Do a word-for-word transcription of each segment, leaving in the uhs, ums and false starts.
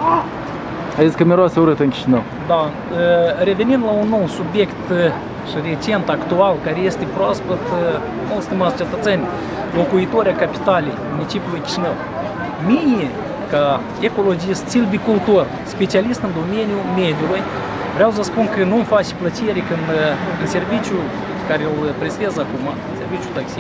Ai zis că miroase urât în Chișinău. Da, revenind la un nou subiect și recent, actual, care este proaspăt, mulți stimați cetățeni, locuitori a capitalei, municipiului Chișinău. Mie, ca ecologist, silvicultor, specialist în domeniul mediului, vreau să spun că nu-mi face plăcere când în serviciul care îl prestez acum, serviciul taxi,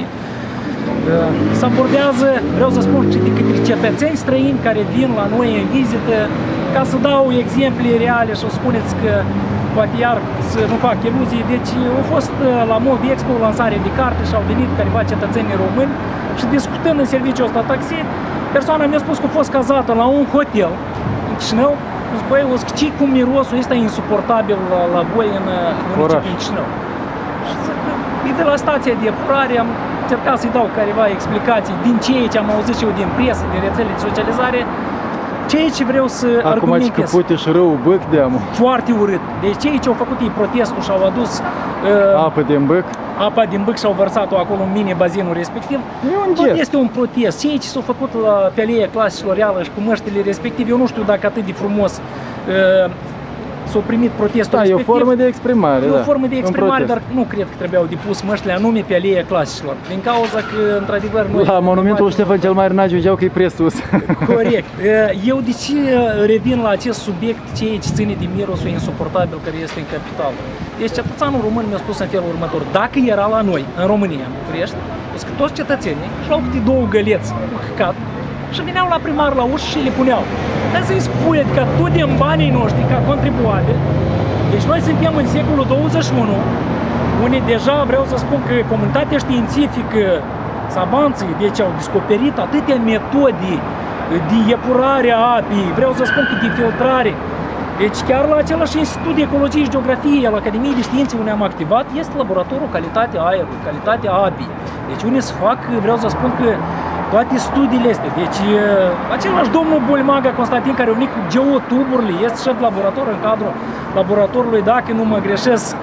se abordează, vreau să spun, de către cetățeni străini care vin la noi în vizită, ca să dau exemple reale și o spuneți că poate iar să nu fac iluzii. Deci au fost la Mov Expo lansare de carte și au venit careva cetățeni români și discutând în serviciul ăsta taxi, persoana mi-a spus că a fost cazată la un hotel în Chișinău. Zic, băi, o zic, ce cum mirosul ăsta e insuportabil la, la voi în municipiul Chișinău. Și zic, e de la stația de epurare, am încercat să-i dau careva explicații din ceea ce am auzit și eu din presă, din rețele de socializare, ceea ce vreau să Acum argumentez. Acum că pute și rău băc de amul. Foarte urât. Deci ceea ce au făcut ei protestul și au adus uh, apă din băc. Apa din băc și au vărsat-o acolo în mini bazinul respectiv. E un este un protest. Ceea ce s-a făcut la pe aleea Claselor Reală și cu măștile respective, eu nu știu dacă atât de frumos uh, s-a primit protestul da, respectiv. E o formă de exprimare, E da. o formă de exprimare, dar nu cred că trebuiau depus măștile anume pe aleea Claselor. Din cauza că, într-adevăr, noi... La monumentul Ștefan cel Mare n-a că e prea sus. Corect. Eu de ce revin la acest subiect, ceea ce ține de mirosul insuportabil care este în capitală? Deci cetățeanul român mi-a spus în felul următor: dacă era la noi, în România, în București, o că toți cetățenii și luau câte două găleți cu căcat și veneau la primar la ușă și le puneau. Dar să-i spui că tu din banii noștri, ca contribuabili, deci noi suntem în secolul douăzeci și unu, unde deja vreau să spun că comunitatea științifică, savanții, deci au descoperit atâtea metode de epurare a apei, vreau să spun că de filtrare. Deci chiar la același Institut de Ecologie și Geografie al Academiei de Științe unde am activat este laboratorul calitatea aerului, calitatea apei. Deci unde se fac, vreau să spun că toate studiile astea. Deci același domnul Bulmaga Constantin, care a venit cu geotuburile, este șef laborator în cadrul laboratorului, dacă nu mă greșesc,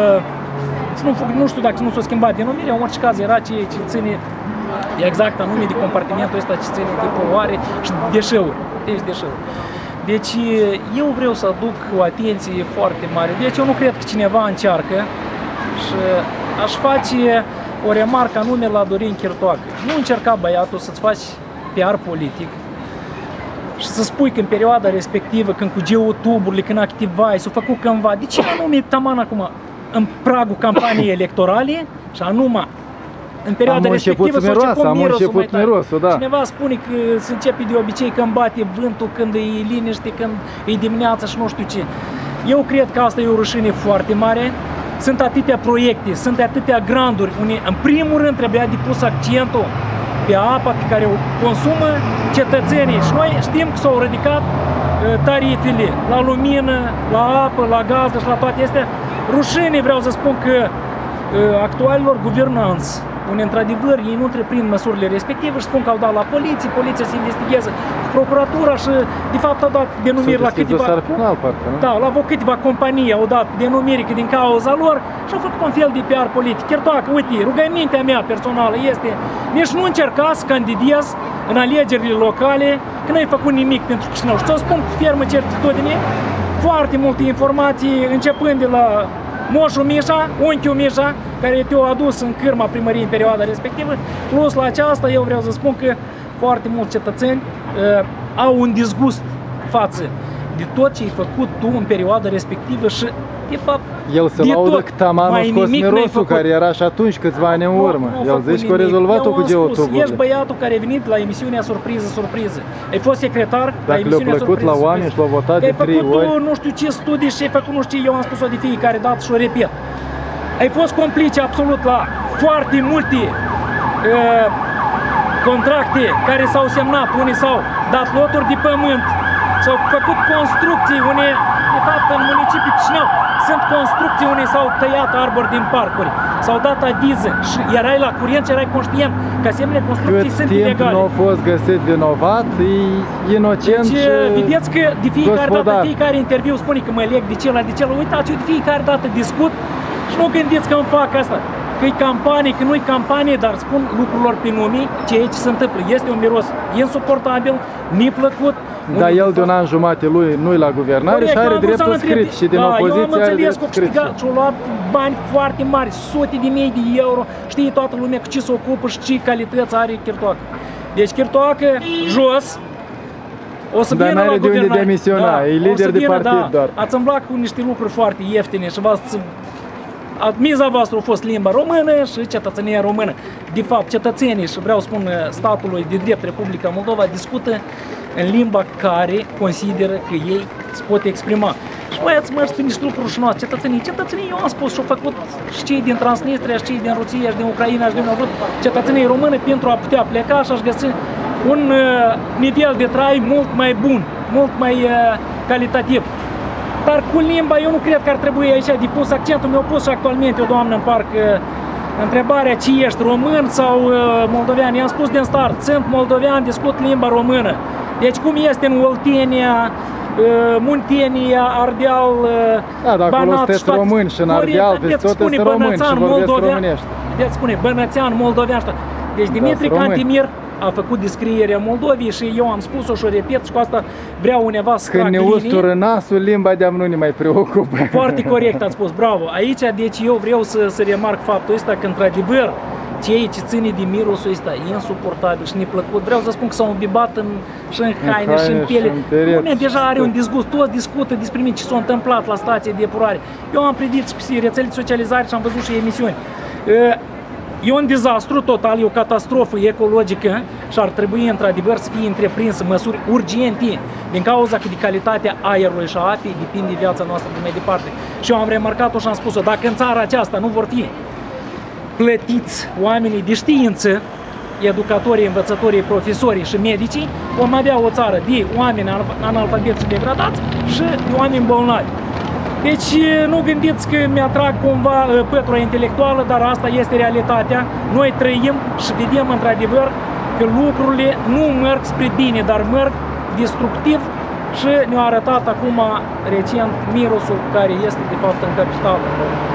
nu, nu știu dacă nu s-a schimbat denumirea, în orice caz era ceea ce ține exact anume de compartimentul ăsta ce ține de poluare și deșeuri. Deci deșeuri. Deci eu vreau să aduc o atenție foarte mare. Deci eu nu cred că cineva încearcă și aș face o remarcă anume la Dorin Chirtoacă. Nu încerca băiatul să-ți faci P R politic și să spui că în perioada respectivă, când cu geotuburile, când activai, s-a făcut cândva, de ce anume taman acum în pragul campaniei electorale și anume în perioada am respectivă s-a început mirosul mai tare. Mirosul, da. Cineva spune că se începe de obicei când bate vântul, când e liniște, când e dimineața și nu știu ce. Eu cred că asta e o rușine foarte mare. Sunt atâtea proiecte, sunt atâtea granduri unde în primul rând trebuia de pus accentul pe apa pe care o consumă cetățenii. Și noi știm că s-au ridicat tarifele la lumină, la apă, la gazdă și la toate astea. Rușine, vreau să spun că actualilor guvernanți, unde într-adevăr ei nu întreprind măsurile respective și spun că au dat la poliție, poliția se investigează cu procuratura și de fapt au dat denumiri la câteva... Penal, parcă, nu? Da, la câteva companii au dat denumiri că din cauza lor și au făcut un fel de P R politic. Chiar dacă, uite, rugămintea mea personală este nici nu încerca să candidez în alegerile locale că n-ai făcut nimic pentru Chișinău. Și ți-o spun cu fermă certitudine, foarte multe informații începând de la moșul Mișa, unchiul Mișa, care te-a adus în cârma primăriei în perioada respectivă, plus la aceasta eu vreau să spun că foarte mulți cetățeni uh, au un disgust față de tot ce ai făcut tu în perioada respectivă și de fapt el se laudă că taman a scos mirosul care era și atunci câțiva ani în urmă. Nu, nu el zice că a rezolvat-o cu geotuburile. Ești băiatul care a venit la emisiunea Surpriză, Surpriză. Ai fost secretar dacă la emisiunea le-a plăcut Surpriză, la oameni și l-au votat de trei ori. Ai făcut nu știu ce studii și ai făcut nu știu ce, eu am spus-o de fiecare dată și o repet. Ai fost complice absolut la foarte multe uh, contracte care s-au semnat, unii s-au dat loturi de pământ, s-au făcut construcții, unde, de fapt, în municipiul Chișinău sunt construcții unde s-au tăiat arbori din parcuri, s-au dat avize și erai la curent și erai conștient că asemenea construcții cât sunt timp ilegale. nu a fost găsit vinovat, e inocent deci, și vedeți că de fiecare gospodar. dată, fiecare interviu spune că mă leg de celălalt, de celălalt. Uitați, eu de fiecare dată discut și nu gândiți că îmi fac asta. că e campanie, că nu e campanie, dar spun lucrurilor pe nume, ceea ce se întâmplă. Este un miros insuportabil, neplăcut. Dar el de un an jumate lui nu-i la guvernare. Corect, și are dreptul scris și din da, opoziție are dreptul scris. Și-a luat bani foarte mari, sute de mii de euro, știe toată lumea cu ce se ocupă și ce calități are Chirtoacă. Deci Chirtoacă, jos, o să Dar vină la n-are de unde guvernare. demisiona, Da, e lider de vină, partid da. doar. Ați îmblat cu niște lucruri foarte ieftine și v-ați... Miza voastră a fost limba română și cetățenia română. De fapt, cetățenii, și vreau să spun statului de drept Republica Moldova, discută în limba care consideră că ei se pot exprima. Și voi ați mers pe niște lucruri și noastre, cetățenii. Cetățenii, eu am spus, și-au făcut și cei din Transnistria, și cei din Rusia, și din Ucraina, și din au vrut cetățenii române pentru a putea pleca și a-și găsi un uh, nivel de trai mult mai bun, mult mai uh, calitativ. Dar cu limba eu nu cred că ar trebui aici de pus accentul. Mi-a pus și actualmente o doamnă în parc uh, întrebarea ce ești, român sau uh, moldovean. I-am spus din start, sunt moldovean, discut limba română. Deci cum este în Oltenia, uh, Muntenia, Ardeal, uh, da, dar acolo sunteți români și în Ardeal, vezi, tot sunt români și vorbesc românești. Vedeți, spune bănățean, moldovean. Deci Dimitri da, Cantemir a făcut descrierea Moldovei și eu am spus-o și o repet și cu asta vreau uneva să Când trag ne linii. ustură nasul, limba de-am nu ne mai preocupă. Foarte corect ați spus, bravo. Aici, deci eu vreau să, să remarc faptul ăsta că într-adevăr ceea ce ține de mirosul ăsta e insuportabil și neplăcut. Vreau să spun că s-au îmbibat în, și în haine, în și în piele. Lumea deja are un disgust, toți discută despre mine ce s-a întâmplat la stația de epurare. Eu am privit și pe rețele de socializare și am văzut și emisiuni. E un dezastru total, e o catastrofă ecologică și ar trebui într-adevăr să fie întreprinsă măsuri urgente din cauza că de calitatea aerului și a apei depinde viața noastră de mai departe. Și eu am remarcat-o și am spus-o, dacă în țara aceasta nu vor fi plătiți oamenii de știință, educatorii, învățătorii, profesorii și medicii, vom avea o țară de oameni analfabeti și degradați și de oameni bolnavi. Deci nu gândiți că mi-atrag cumva pătura intelectuală, dar asta este realitatea. Noi trăim și vedem într-adevăr că lucrurile nu merg spre bine, dar merg destructiv și ne-a arătat acum recent mirosul care este de fapt în capitală.